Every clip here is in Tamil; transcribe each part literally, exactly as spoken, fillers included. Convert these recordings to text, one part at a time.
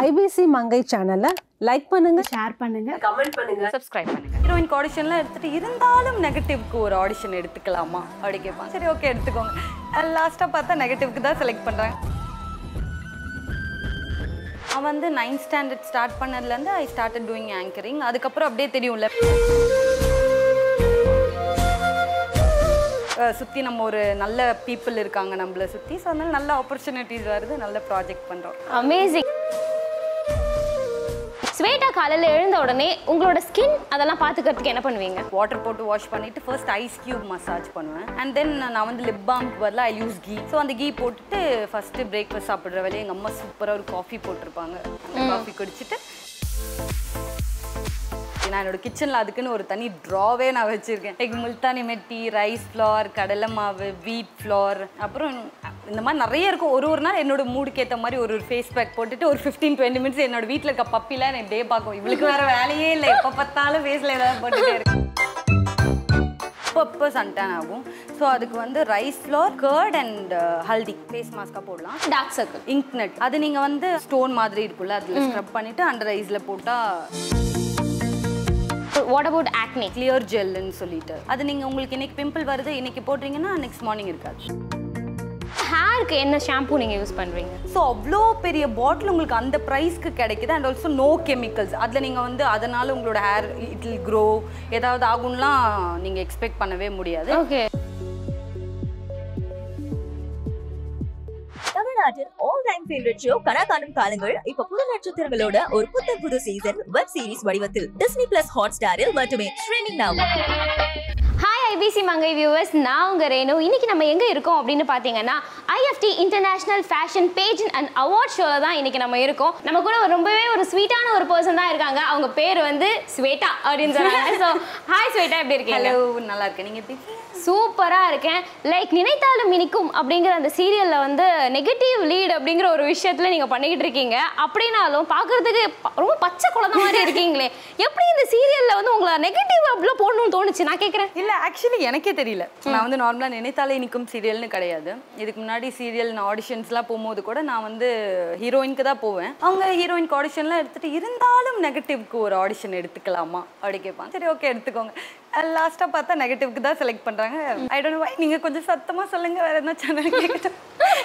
I B C Mangai channel like பண்ணுங்க ஷேர் பண்ணுங்க கமெண்ட் பண்ணுங்க சப்ஸ்கிரைப் பண்ணுங்க ஹீரோயின் ஆடிஷன்லாம் எடுத்துட்டு இருந்தாலும் நெகட்டிவ்க்கு ஒரு ஆடிஷன் எடுத்துக்கலாமா அப்படி கேட்பாங்க சரி ஓகே எடுத்துக்கோங்க லாஸ்ட்டாக பார்த்தா நெகட்டிவ்க்கு தான் செலக்ட் பண்ணுறாங்க அவன் வந்து நைன்த் ஸ்டாண்டர்ட் ஸ்டார்ட் பண்ணதுலேருந்து ஐ ஸ்டார்டட் டூயிங் ஆங்கரிங் அதுக்கப்புறம் அப்படியே தெரியும்ல சுற்றி நம்ம ஒரு நல்ல பீப்புள் இருக்காங்க நம்மளை சுற்றி ஸோ அதனால நல்ல ஆப்பர்ச்சுனிட்டிஸ் வருது நல்ல ப்ராஜெக்ட் பண்ணுறோம் அமேசிங் ஸ்வேதா காலையில் எழுந்த உடனே உங்களோட ஸ்கின் அதெல்லாம் பார்த்துக்கிறதுக்கு என்ன பண்ணுவீங்க வாட்டர் போட்டு வாஷ் பண்ணிட்டு ஃபர்ஸ்ட் ஐஸ் கியூப் மசாஜ் பண்ணுவேன் அண்ட் தென் நான் வந்து லிப் பாம்க்கு பதிலாக ஐ யூஸ் கீ ஸோ அந்த கீ போட்டுட்டு ஃபர்ஸ்ட்டு பிரேக்ஃபாஸ்ட் சாப்பிட்ற வேலையை எங்கள் அம்மா சூப்பராக ஒரு காஃபி போட்டிருப்பாங்க அந்த காஃபி குடிச்சிட்டு நான் என்னோட கிச்சனில் அதுக்குன்னு ஒரு தனி ட்ராவே நான் வச்சுருக்கேன் லைக் முல்தானி மெட்டி ரைஸ் ஃப்ளார் கடலை மாவு வீட் ஃப்ளார் அப்புறம் இந்த மாதிரி நிறைய இருக்கும் ஒரு ஒரு நாள் என்னோட மூடுக்கு ஏற்ற மாதிரி ஒரு ஒரு ஃபேஸ் பேக் போட்டுட்டு ஒரு ஃபிஃப்டீன் டுவெண்ட்டி மினிட்ஸ் என்னோட வீட்டில் இருக்க பப்பிலாம் எனக்கு டே பார்க்கும் இவளுக்கு வேறு வேலையே இல்லை எப்போ பார்த்தாலும் ஃபேஸில் ஏதாவது போட்டுகிட்டே இருக்கு அப்பப்போ சன்டான் ஆகும் ஸோ அதுக்கு வந்து rice flour curd and haldi face மாஸ்க்காக போடலாம் டார்க் சர்க்கிள் இங்க் நட் அது நீங்கள் வந்து ஸ்டோன் மாதிரி இருக்குல்ல அதில் ஸ்க்ரப் பண்ணிவிட்டு அண்டர் ஐஸில் போட்டால் வாட் அபவுட் ஆக்னி கிளியர் ஜெல்லுன்னு சொல்லிட்டு அது நீங்கள் உங்களுக்கு இன்னைக்கு பிம்பிள் வருது இன்னைக்கு போடுறீங்கன்னா நெக்ஸ்ட் மார்னிங் இருக்காது ஹேருக்கு என்ன ஷாம்பூ நீங்கள் யூஸ் பண்ணுறீங்க ஸோ அவ்வளோ பெரிய பாட்டில் உங்களுக்கு அந்த ப்ரைஸ்க்கு கிடைக்குது அண்ட் ஆல்சோ நோ கெமிக்கல்ஸ் அதில் நீங்கள் வந்து அதனால் உங்களோட ஹேர் இட் வில் க்ரோ ஏதாவது ஆகும்லாம் நீங்கள் எக்ஸ்பெக்ட் பண்ணவே முடியாது ஓகே தமிழ்நாட்டின் ஆல் டைம் ஃபேவரட் ஷோ கனா காணும் காலங்கள் இப்ப புது நட்சத்திரங்களோட ஒரு புத்தம் புது சீசன் வெப் சீரிஸ் வடிவத்தில் டிஸ்னி பிளஸ் ஹாட் ஸ்டாரில் மட்டுமே streaming now. Hi I B C Mangai viewers, நான் உங்கள் ரேணு. இன்னைக்கு நம்ம எங்கே இருக்கோம் அப்படின்னு பார்த்தீங்கன்னா I F T international fashion page and award ஷோவில் தான் இன்னைக்கு நம்ம இருக்கோம். நம்ம கூட ரொம்பவே ஒரு ஸ்வீட்டான ஒரு பர்சன் தான் இருக்காங்க. அவங்க பேர் வந்து ஸ்வேதா அப்படின்னு சொன்னாங்க. ஸோ ஹாய் ஸ்வேதா, எப்படி இருக்கீங்க? ஹலோ, நல்லா இருக்கேன். நீங்கள் எப்படி? சூப்பராக இருக்கேன். லைக் நினைத்தாலும் இனிக்கும் அப்படிங்கிற அந்த சீரியலில் வந்து நெகட்டிவ் லீட் அப்படிங்கிற ஒரு விஷயத்தில் நீங்கள் பண்ணிக்கிட்டு இருக்கீங்க. அப்படின்னாலும் பார்க்குறதுக்கு ரொம்ப பச்சை குழந்தை மாதிரி இருக்கீங்களே, எப்படி இந்த சீரியலில் வந்து உங்களை நெகட்டிவ் அப்படிலாம் போடணும்னு தோணுச்சு? நான் கேட்குறேன். இல்லை, ஆக்சுவலி எனக்கே தெரியல. நான் வந்து நார்மலாக நினைத்தாலே இனிக்கும் சீரியல்னு கிடையாது. இதுக்கு முன்னாடி சீரியல் நான் ஆடிஷன்ஸ்லாம் போகும்போது கூட நான் வந்து ஹீரோயினுக்கு தான் போவேன். அவங்க ஹீரோயினுக்கு ஆடிஷன்லாம் எடுத்துகிட்டு இருந்தாலும் நெகட்டிவ்க்கு ஒரு ஆடிஷன் எடுத்துக்கலாமா அப்படி கேட்பாங்க. சரி ஓகே எடுத்துக்கோங்க. லாஸ்ட்டாக பார்த்தா நெகட்டிவ்க்கு தான் செலக்ட் பண்ணுறாங்க. I don't know why. நீங்கள் கொஞ்சம் சத்தமாக சொல்லுங்கள், வேறு என்ன சேனல் கேட்கட்டும்.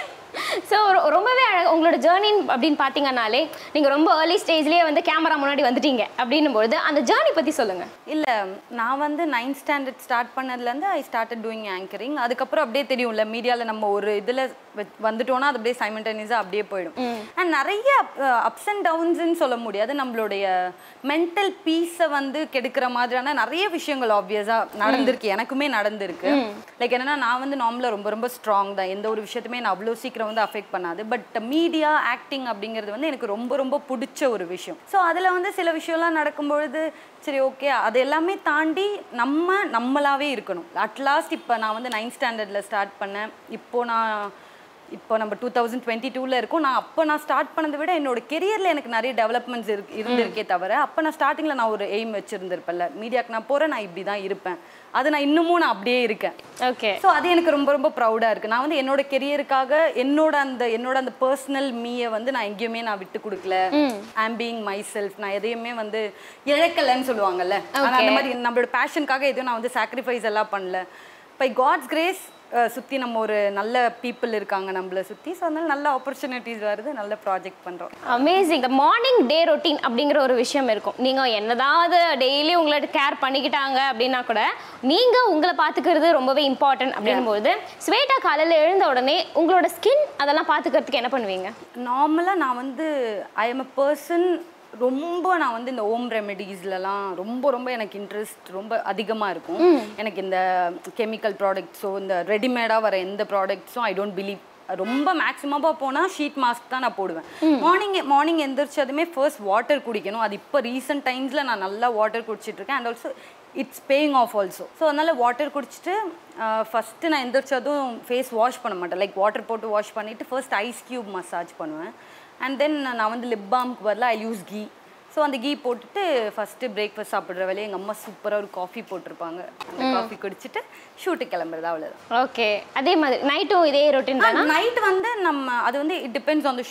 ஸோ ரொம்பவே அழகாக உங்களோட ஜேர்னி அப்படின்னு பார்த்தீங்கன்னாலே நீங்கள் ரொம்ப ஏர்லி ஸ்டேஜ்லேயே வந்து கேமரா முன்னாடி வந்துட்டீங்க அப்படின்னும்போது அந்த ஜேர்னி பற்றி சொல்லுங்கள். இல்லை, நான் வந்து நைன்த் ஸ்டாண்டர்ட் ஸ்டார்ட் பண்ணதுலேருந்து ஐ ஸ்டார்டட் டூயிங் ஆங்கரிங். அதுக்கப்புறம் அப்படியே தெரியும்ல, மீடியாவில் நம்ம ஒரு இதில் வந்துட்டோன்னா அது அப்படியே சைமல்டேனியஸாக அப்படியே போயிடும். அண்ட் நிறைய அப்ஸ் அண்ட் டவுன்ஸ்ன்னு சொல்ல முடியாது, நம்மளுடைய மென்டல் பீஸை வந்து கெடுக்கிற மாதிரியான நிறைய விஷயங்கள் ஆப்வியஸாக நடந்திருக்கு. எனக்குமே நடந்திருக்கு. லைக் என்னன்னா, நான் வந்து நார்மலாக ரொம்ப ரொம்ப ஸ்ட்ராங் தான். எந்த ஒரு விஷயத்துமே நான் அவ்வளோ சீக்கிரம் வந்து அஃபெக்ட் பண்ணாது. பட் மீடியா ஆக்டிங் அப்படிங்கிறது வந்து எனக்கு ரொம்ப ரொம்ப பிடிச்ச ஒரு விஷயம். ஸோ அதில் வந்து சில விஷயம்லாம் நடக்கும்பொழுது சரி ஓகே, அது எல்லாமே தாண்டி நம்ம நம்மளாவே இருக்கணும். அட்லாஸ்ட் இப்போ நான் வந்து நைன்த் ஸ்டாண்டர்டில் ஸ்டார்ட் பண்ணேன். இப்போ நான் இப்போ நம்ம டூ தௌசண்ட் டுவெண்ட்டி டூவில் இருக்கும். நான் அப்போ நான் ஸ்டார்ட் பண்ணதை விட என்னோட கெரியரில் எனக்கு நிறைய டெவலப்மெண்ட்ஸ் இருக்கு இருந்திருக்கே தவிர, அப்போ நான் ஸ்டார்டிங்கில் நான் ஒரு எய்ம் வச்சுருந்துருப்பேன்ல, மீடியாவுக்கு நான் போகிறேன், நான் இப்படி தான் இருப்பேன், அது நான் இன்னமும் நான் அப்படியே இருக்கேன். ஓகே. ஸோ அது எனக்கு ரொம்ப ரொம்ப ப்ரௌடாக இருக்குது. நான் வந்து என்னோட கெரியருக்காக என்னோட அந்த என்னோட அந்த பர்சனல் மீயை வந்து நான் எங்கேயுமே நான் விட்டு கொடுக்கல. I'm being myself. நான் எதையுமே வந்து இழக்கலைன்னு சொல்லுவாங்கல்ல, ஆனால் அந்த மாதிரி நம்மளோட பேஷனுக்காக எதுவும் நான் வந்து சாக்ரிஃபைஸ் எல்லாம் பண்ணல. பை காட்ஸ் கிரேஸ் சுற்றி நம்ம ஒரு நல்ல பீப்புள் இருக்காங்க நம்மளை சுற்றி. ஸோ அதனால நல்ல ஆப்பர்ச்சுனிட்டிஸ் வருது, நல்ல ப்ராஜெக்ட் பண்ணுறோம். அமேசிங். இந்த மார்னிங் டே ரொட்டீன் அப்படிங்கிற ஒரு விஷயம் இருக்கும். நீங்கள் என்னதாவது டெய்லி உங்களோட கேர் பண்ணிக்கிட்டாங்க அப்படின்னா கூட நீங்கள் உங்களை பார்த்துக்கிறது ரொம்பவே இம்பார்ட்டன்ட் அப்படிங்கும்போது ஸ்வேதா காலையில் எழுந்த உடனே உங்களோட ஸ்கின் அதெல்லாம் பார்த்துக்கிறதுக்கு என்ன பண்ணுவீங்க? நார்மலாக நான் வந்து ஐ எம் அ பர்சன், ரொம்ப நான் வந்து இந்த ஹோம் ரெமெடிஸ்லலாம் ரொம்ப ரொம்ப எனக்கு இன்ட்ரெஸ்ட் ரொம்ப அதிகமாக இருக்கும். எனக்கு இந்த கெமிக்கல் ப்ராடக்ட்ஸோ இந்த ரெடிமேடாக வர எந்த ப்ராடக்ட்ஸும் ஐ டோன்ட் பிலீவ். ரொம்ப மேக்ஸிமமாக போனால் ஷீட் மாஸ்க் தான் நான் போடுவேன். மார்னிங் மார்னிங் எந்திரிச்சதுமே ஃபர்ஸ்ட் வாட்டர் குடிக்கணும். அது இப்போ ரீசெண்ட் டைம்ஸில் நான் நல்லா வாட்டர் குடிச்சிட்ருக்கேன். And also it's paying off also. So அதனால் வாட்டர் குடிச்சிட்டு ஃபஸ்ட்டு நான் எந்திரிச்சதும் ஃபேஸ் வாஷ் பண்ண மாட்டேன். லைக் வாட்டர் போட்டு வாஷ் பண்ணிவிட்டு ஃபர்ஸ்ட் ஐஸ் கியூப் மசாஜ் பண்ணுவேன். அண்ட் தென் நான் வந்து லிப் பாம்க்கு பதிலாக ஐ யூஸ் கீ. ஸோ அந்த கீ போட்டுட்டு ஃபஸ்ட்டு பிரேக்ஃபாஸ்ட் சாப்பிட்ற வேலையை எங்கள் அம்மா சூப்பராக ஒரு காஃபி போட்டிருப்பாங்க. அந்த காஃபி குடிச்சிட்டு ஷூட்டுக்கு கிளம்புறது, அவ்வளோதான். ஓகே. அதே மாதிரி நைட்டும் இதே ரொட்டீன் தான். நைட் வந்து நம்ம அது வந்து it depends on the shoot.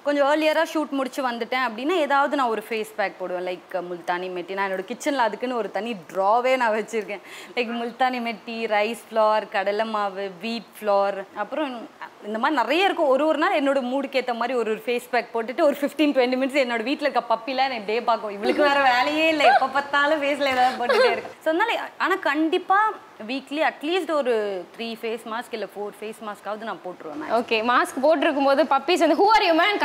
கொஞ்சம் ஏர்லியராக ஷூட் முடிச்சு வந்துட்டேன் அப்படின்னா ஏதாவது நான் ஒரு ஃபேஸ் பேக் போடுவேன் லைக் முல்தானி மெட்டி. நான் என்னோட கிச்சனில் அதுக்குன்னு ஒரு தனி ட்ராவே நான் வச்சுருக்கேன். லைக் முல்தானி மெட்டி, ரைஸ் ஃப்ளார், கடலை மாவு, வீட் ஃப்ளார், அப்புறம் இந்த மாதிரி நிறைய இருக்கும். ஒரு ஒரு நாள் என்னோட மூடுக்கு ஏற்ற மாதிரி ஒரு ஒரு ஃபேஸ் பேக் போட்டுட்டு ஒரு ஃபிஃப்டீன் டுவெண்ட்டி மினிட்ஸ் என்னோட வீட்டில் இருக்க பப்பிலாம் எனக்கு டே பார்க்கும். இவளுக்கு வேறு வேலையே இல்லை, எப்போ பார்த்தாலும் ஃபேஸில் ஏதாவது போட்டுகிட்டே இருக்கும். ஸோ அதனால ஆனால் கண்டிப்பாக வீக்லி அட்லீஸ்ட் ஒரு த்ரீ ஃபேஸ் மாஸ்க் இல்லை ஃபோர் ஃபேஸ் மாஸ்க்காவது நான் போட்டுருவேன். ஓகே, மாஸ்க் போட்டிருக்கும் போது பப்பீஸ் வந்து who are you man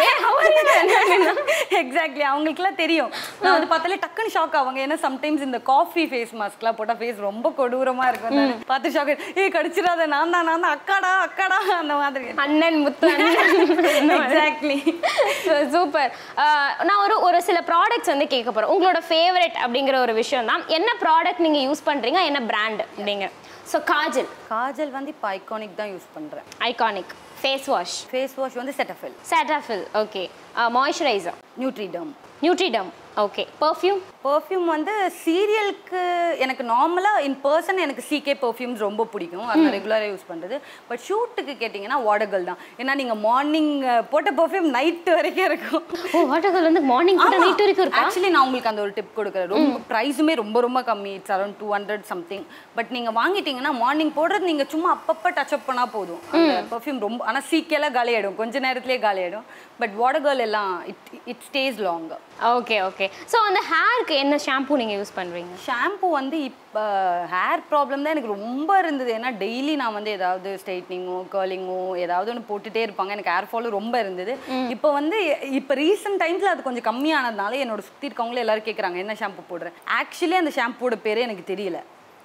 exactly அவங்களுக்குலாம் தெரியும். நான் அது பார்த்தாலே டக்குன்னு ஷாக் ஆவாங்க. ஏன்னா சம்டைம்ஸ் இந்த காஃபி ஃபேஸ் மாஸ்க்லாம் போட்டால் ஃபேஸ் ரொம்ப கொடூரமாக இருக்கும். பார்த்து ஷாக், ஏ கடிச்சிடாத, நான் தான் நான் தான் அக்காடா அக்காடா அந்த மாதிரி. அண்ணன் முத்து எக்ஸாக்ட்லி. சூப்பர். நான் ஒரு ஒரு சில ப்ராடக்ட்ஸ் வந்து கேட்க போகிறேன். உங்களோட ஃபேவரட் அப்படிங்கிற ஒரு விஷயம் தான். என்ன ப்ராடக்ட் நீங்கள் யூஸ் பண்ணுறீங்க, என்ன பிராண்ட் அப்படிங்க? ஸோ காஜல் காஜல் வந்து இப்போ ஐகானிக் தான் யூஸ் பண்ணுறேன். Iconic. Face wash face wash வந்து செட்டஃபில். செட்டஃபில். ஓகே. மாய்ஸ்சரைசர் நியூட்ரிடம். நியூட்ரிடம். ஓகே. பர்ஃப்யூம் பர்ஃப்யூம் வந்து சீரியலுக்கு எனக்கு நார்மலாக இன் பர்சன் எனக்கு சிகே பர்ஃப்யூம்ஸ் ரொம்ப பிடிக்கும். அது நான் ரெகுலராக யூஸ் பண்ணுறது. பட் ஷூட்டுக்கு கேட்டிங்கன்னா வாடகல் தான். ஏன்னா நீங்கள் மார்னிங் போட்ட பர்ஃப்யூம் நைட்டு வரைக்கும் இருக்கும். ஓ, வாடகல் வந்து மார்னிங் போட்ட நைட் வரைக்கும் இருக்கும். ஆக்சுவலி நான் உங்களுக்கு அந்த ஒரு டிப் கொடுக்குறேன். ரொம்ப ப்ரைஸுமே ரொம்ப ரொம்ப கம்மி. It's around two hundred something. But நீங்கள் வாங்கிட்டீங்கன்னா மார்னிங் போடுறது நீங்கள் சும்மா அப்பப்போ டச்சப் பண்ணால் போதும். அந்த பர்ஃப்யூம் ரொம்ப ஆனால் சீக்கெல்லாம் காலியாயிடும், கொஞ்ச நேரத்துலேயே காலியாயிடும். பட் வாடகல் எல்லாம் it it stays long. Okay okay. So அந்த ஹேருக்கு என்ன ஷாம்பூ நீங்கள் யூஸ் பண்ணுறீங்க? ஷாம்பூ வந்து இப்போ ஹேர் ப்ராப்ளம் தான் எனக்கு ரொம்ப இருந்தது. ஏன்னா டெய்லி நான் வந்து ஏதாவது ஸ்ட்ரைட்னிங்கோ கர்லிங்கோ ஏதாவது ஒன்று போட்டுகிட்டே இருப்பாங்க. எனக்கு ஹேர் ஃபாலும் ரொம்ப இருந்தது. இப்போ வந்து இப்போ ரீசெண்ட் டைம்ஸில் அது கொஞ்சம் கம்மியானதுனால என்னோட சுற்றி இருக்கவங்களே எல்லாரும் கேட்குறாங்க என்ன ஷாம்பு போடுறேன். ஆக்சுவலி அந்த ஷாம்பூட பேரே எனக்கு தெரியல.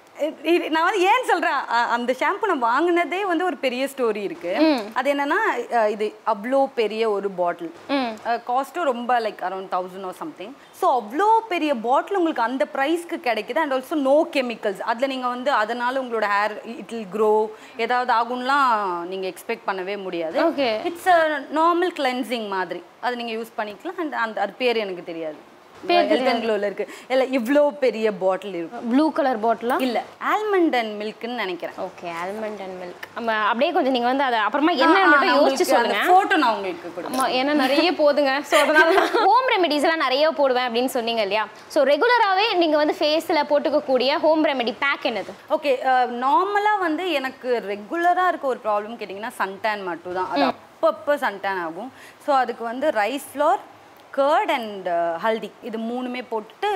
நான் வந்து ஏன் சொல்கிறேன், அந்த ஷாம்பு நான் வாங்கினதே வந்து ஒரு பெரிய ஸ்டோரி இருக்குது. அது என்னன்னா இது அவ்வளோ பெரிய ஒரு பாட்டில், காஸ்ட்டும் ரொம்ப like around thousand or something. So அவ்வளோ பெரிய பாட்டில் உங்களுக்கு அந்த ப்ரைஸ்க்கு கிடைக்குது. And also no chemicals. அதில் நீங்கள் வந்து அதனால் உங்களோட ஹேர் இட் வில் க்ரோ ஏதாவது ஆகும்லாம் நீங்கள் எக்ஸ்பெக்ட் பண்ணவே முடியாது. இட்ஸ் அ நார்மல் கிளென்சிங் மாதிரி அது நீங்கள் யூஸ் பண்ணிக்கலாம். அண்ட் அந்த அது பேர் எனக்கு தெரியாது. பெங்களூர்ல இருக்கு. இல்ல இவ்ளோ பெரிய பாட்டில் இருக்கு. ப்ளூ கலர் பாட்டிலா? இல்ல ஆல்மண்ட் அண்ட் மில்க்னு நினைக்கிறேன். Okay, almond and milk. நம்ம அப்படியே கொஞ்சம் நீங்க வந்து அத அப்புறமா என்ன மட்டும் யோசிச்சு சொல்லுங்க. போட்டோ நான் உங்களுக்கு கொடுக்கிறேன். ஏன்னா நிறைய போடுங்க. சோ அதனால ஹோம் ரெமெடிஸ் எல்லாம் நிறைய போடுவேன் அப்படின்னு சொன்னீங்க இல்லையா? சோ ரெகுலராவே நீங்க வந்து ஃபேஸ்ல போட்டுக்க கூடிய ஹோம் ரெமெடி பேக் என்னது? ஓகே, நார்மலா வந்து எனக்கு ரெகுலரா இருக்க ஒரு ப்ராப்ளம் கேட்டிங்கன்னா சன்டான் மட்டும் தான். அது அப்பப்போ சன்டான் ஆகும். ஸோ அதுக்கு வந்து rice flour, curd and haldi இது மூணுமே போட்டுட்டு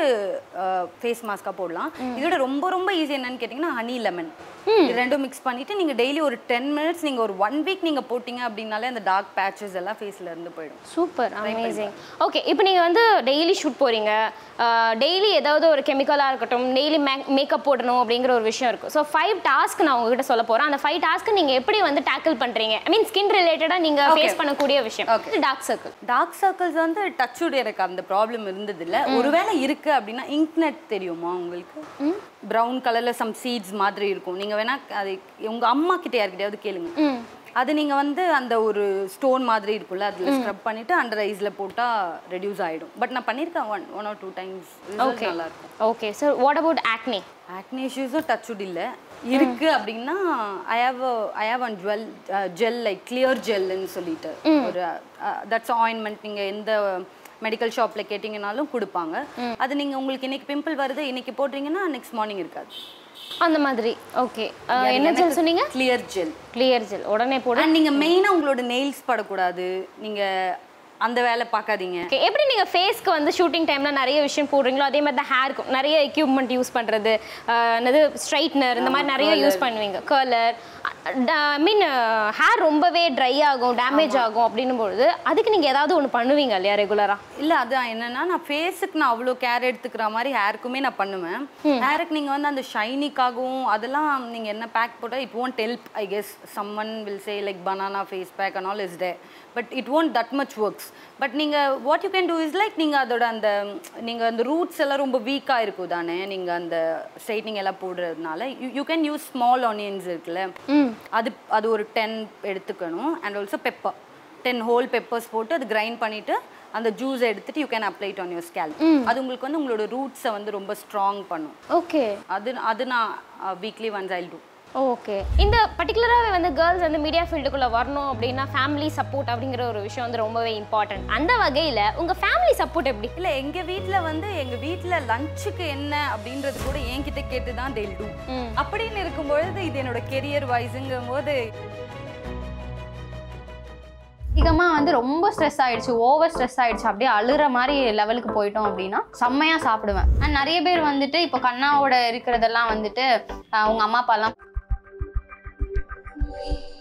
ஃபேஸ் மாஸ்காக போடலாம். இதோட ரொம்ப ரொம்ப ஈஸி என்னன்னு கேட்டிங்கன்னா ஹனி லெமன் இது ரெண்டும் மிக்ஸ் பண்ணிவிட்டு நீங்கள் டெய்லி ஒரு டென் மினிட்ஸ் நீங்கள் ஒரு ஒன் வீக் நீங்கள் போட்டிங்க அப்படின்னாலே அந்த டார்க் பேச்சஸ் எல்லாம் ஃபேஸில் இருந்து போயிடும். Super, amazing. ஓகே, இப்போ நீங்கள் வந்து டெய்லி ஷூட் போகிறீங்க, டெய்லி ஏதாவது ஒரு கெமிக்கலாக இருக்கட்டும், டெய்லி மே மேக்கப் போடணும் அப்படிங்கிற ஒரு விஷயம் இருக்கும். ஸோ ஃபைவ் டாஸ்க் நான் உங்ககிட்ட சொல்ல போகிறேன். அந்த ஃபைவ் டாஸ்க்கு நீங்கள் எப்படி வந்து டேக்கிள் பண்ணுறீங்க? ஐ மீன் ஸ்கின் ரிலேட்டடாக நீங்கள் ஃபேஸ் பண்ணக்கூடிய விஷயம். Dark circle. டார்க் சர்க்கிள்ஸ் வந்து டச்சுட் எனக்கு அந்த ப்ராப்ளம் இருந்ததில்லை. ஒருவேளை இருக்குது அப்படின்னா இங்க்நெட் தெரியுமா உங்களுக்கு? ப்ரௌன் கலரில் சம் சீட்ஸ் மாதிரி இருக்கும். நீங்கள் வேணா அது உங்கள் அம்மா கிட்ட யார்கிட்டயாவது கேளுங்க. அது நீங்கள் வந்து அந்த ஒரு ஸ்டோன் மாதிரி இருக்கும்ல அதில் ஸ்க்ரப் பண்ணிவிட்டு அண்டர் ஐஸில் போட்டால் ரெடியூஸ் ஆகிடும். பட் நான் பண்ணியிருக்கேன் one one or two times. Okay, நல்லாயிருக்கும். Okay sir, what about acne? Acne இஷ்யூஸும் டச்சுட் இல்லை. இருக்குது அப்படின்னா I have I have one jewel gel like clear ஜெல்லுன்னு சொல்லிட்டு ஒரு தட்ஸ் ஆயின்மெண்ட். நீங்கள் எந்த மெடிக்கல் ஷாப்பில் கேட்டிங்கனாலும் கொடுப்பாங்க. அது நீங்கள் உங்களுக்கு இன்னைக்கு பிம்பிள் வருது இன்னைக்கு போடுறீங்கன்னா நெக்ஸ்ட் மார்னிங் இருக்காது அந்த மாதிரி. ஓகே, என்ன ஜெல் சொன்னீங்க? Clear gel. கிளியர் ஜெல் உடனே போட. நீங்கள் மெயினாக உங்களோட நெயில்ஸ் படக்கூடாது, நீங்கள் அந்த வேலை பார்க்காதீங்க. எப்படி நீங்கள் ஃபேஸ்க்கு வந்து ஷூட்டிங் டைமில் நிறைய விஷயம் போடுறீங்களோ அதே மாதிரி தான் ஹேருக்கும் நிறைய எக்யூப்மெண்ட் யூஸ் பண்ணுறது, என்னது ஸ்ட்ரைட்னர் இந்த மாதிரி நிறைய யூஸ் பண்ணுவீங்க, கர்லர். ஐ மீன் ஹேர் ரொம்பவே ட்ரை ஆகும், டேமேஜ் ஆகும் அப்படின்னும் பொழுது அதுக்கு நீங்கள் ஏதாவது ஒன்று பண்ணுவீங்க இல்லையா ரெகுலராக? இல்லை, அதான் என்னென்னா நான் ஃபேஸுக்கு நான் அவ்வளோ கேர் எடுத்துக்கிற மாதிரி ஹேருக்குமே நான் பண்ணுவேன். ஹேருக்கு நீங்கள் வந்து அந்த ஷைனிக்காகவும் அதெல்லாம் நீங்கள் என்ன பேக் போட்டால் it won't help. I guess someone will say like banana face pack and all is day, but it won't that much works. But நீங்கள் what you can do is like நீங்கள் அதோட அந்த நீங்கள் அந்த ரூட்ஸ் எல்லாம் ரொம்ப வீக்காக இருக்கும் தானே, நீங்கள் அந்த ஸ்ட்ரைட்னிங் எல்லாம் போடுறதுனால you you can use small onions இருக்குல்ல, அது அது ஒரு டென் எடுத்துக்கணும். And also pepper, ten whole peppers போட்டு அது கிரைண்ட் பண்ணிவிட்டு அந்த ஜூஸ் எடுத்துட்டு you can apply it on your scalp. அது உங்களுக்கு வந்து உங்களோட ரூட்ஸை வந்து ரொம்ப ஸ்ட்ராங் பண்ணும். ஓகே, அது அது நான் weekly once I will do. Okay. இந்த பர்டிகுலராகவே வந்து கேர்ள்ஸ் வந்து மீடியா ஃபீல்டுக்குள்ளே வரணும் அப்படின்னா ஃபேமிலி சப்போர்ட் அப்படிங்கிற ஒரு விஷயம் வந்து ரொம்பவே இம்பார்ட்டன்ட். அந்த வகையில் உங்கள் ஃபேமிலி சப்போர்ட் எப்படி? இல்லை, எங்கள் வீட்டில் வந்து எங்கள் வீட்டில் லஞ்சுக்கு என்ன அப்படின்றது கூட என்கிட்ட கேட்டு தான் டெல் டூ. அப்படின்னு இருக்கும்பொழுது இது என்னோட கெரியர் வைஸுங்கும் போது அதிகமாக வந்து ரொம்ப ஸ்ட்ரெஸ் ஆகிடுச்சு, ஓவர் ஸ்ட்ரெஸ் ஆகிடுச்சு, அப்படியே அழுகிற மாதிரி லெவலுக்கு போயிட்டோம் அப்படின்னா செம்மையாக சாப்பிடுவேன். அண்ட் நிறைய பேர் வந்துட்டு இப்போ கண்ணாவோட இருக்கிறதெல்லாம் வந்துட்டு அவங்க அம்மா அப்பாலாம்